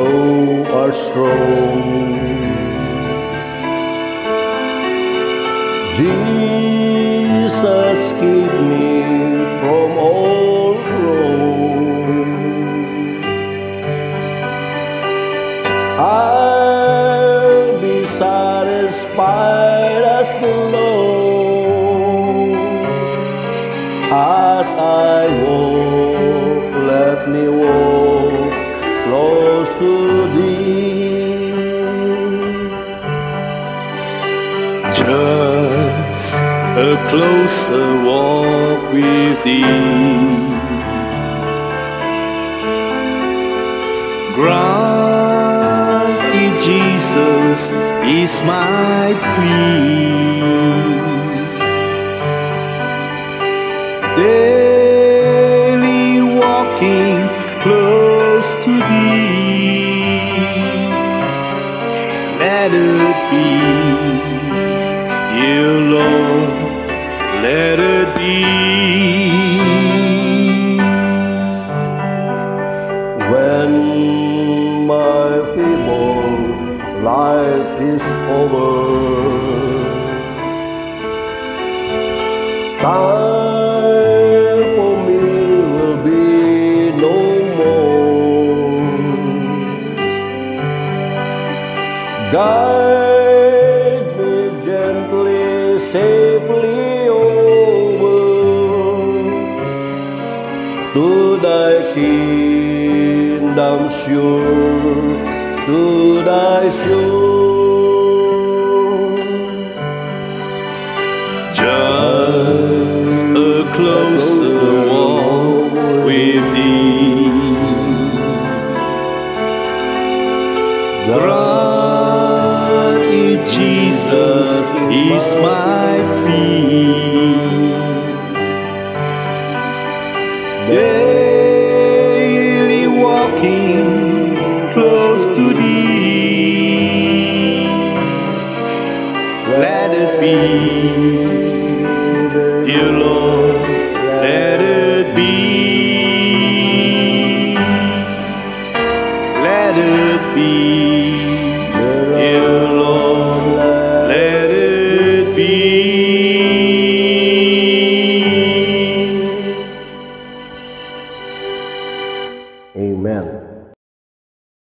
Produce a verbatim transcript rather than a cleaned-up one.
thou art strong. Jesus, keep me from all wrong. I'll be satisfied as long as I walk. Let me walk close to Thee. Just a closer walk with Thee. Grant me, Jesus, is my plea. Daily walking close to Thee. Let it be, dear Lord, let it be. When my people life is over, time for me will be no more. Guide me gently, safely over to Thy kingdom sure, to Thy shore. Just a closer walk with Thee. Grant me, Jesus, is my plea. Daily walking close to Thee. Let it be, dear Lord, let it be. Let it be.